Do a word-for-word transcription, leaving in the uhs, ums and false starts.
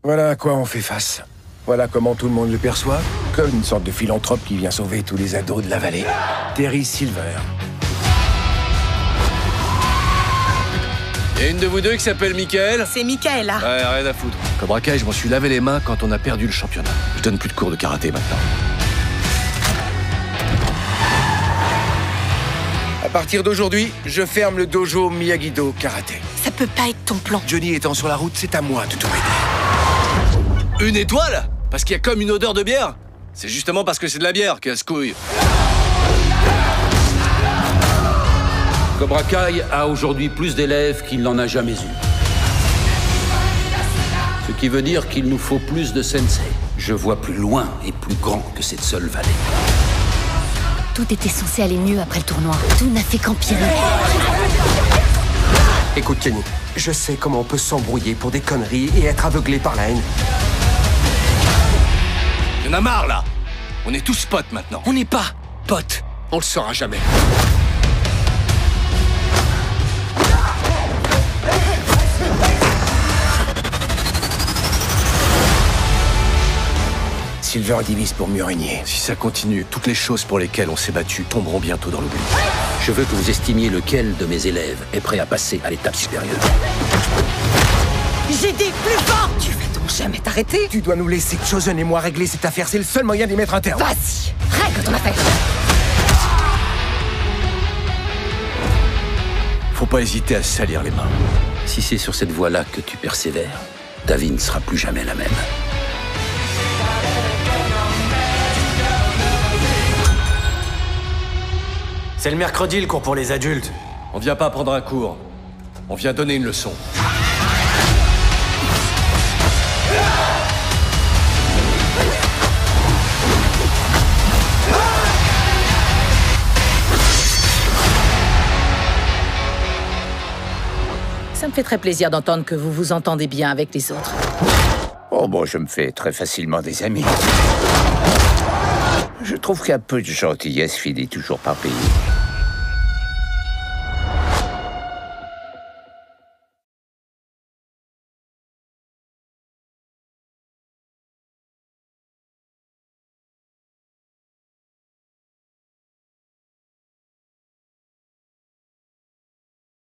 Voilà à quoi on fait face. Voilà comment tout le monde le perçoit, comme une sorte de philanthrope qui vient sauver tous les ados de la vallée. Terry Silver. Il y a une de vous deux qui s'appelle Michael. C'est Michaela. Ouais, rien à foutre. Cobra Kai, je m'en suis lavé les mains quand on a perdu le championnat. Je donne plus de cours de karaté maintenant. À partir d'aujourd'hui, je ferme le dojo Miyagi-Do Karaté. Ça peut pas être ton plan. Johnny étant sur la route, c'est à moi de tout aider. Une étoile? Parce qu'il y a comme une odeur de bière? C'est justement parce que c'est de la bière, casse-couille. Cobra Kai a aujourd'hui plus d'élèves qu'il n'en a jamais eu. Ce qui veut dire qu'il nous faut plus de sensei. Je vois plus loin et plus grand que cette seule vallée. Tout était censé aller mieux après le tournoi. Tout n'a fait qu'empirer. Écoute, Kenny, je sais comment on peut s'embrouiller pour des conneries et être aveuglé par la haine. Il y en a marre, là. On est tous potes, maintenant. On n'est pas potes. On le saura jamais. Silver divise pour mieux régner. Si ça continue, toutes les choses pour lesquelles on s'est battu tomberont bientôt dans l'oubli. Je veux que vous estimiez lequel de mes élèves est prêt à passer à l'étape supérieure. J'ai dit plus fort. Tu vas donc jamais t'arrêter? Tu dois nous laisser Chosen et moi régler cette affaire. C'est le seul moyen d'y mettre un terme. Vas-y, règle ton affaire. Faut pas hésiter à se salir les mains. Si c'est sur cette voie-là que tu persévères, ta vie ne sera plus jamais la même. C'est le mercredi, le cours pour les adultes. On vient pas prendre un cours. On vient donner une leçon. Ça me fait très plaisir d'entendre que vous vous entendez bien avec les autres. Oh bon, je me fais très facilement des amis. Je trouve qu'un peu de gentillesse finit toujours par payer.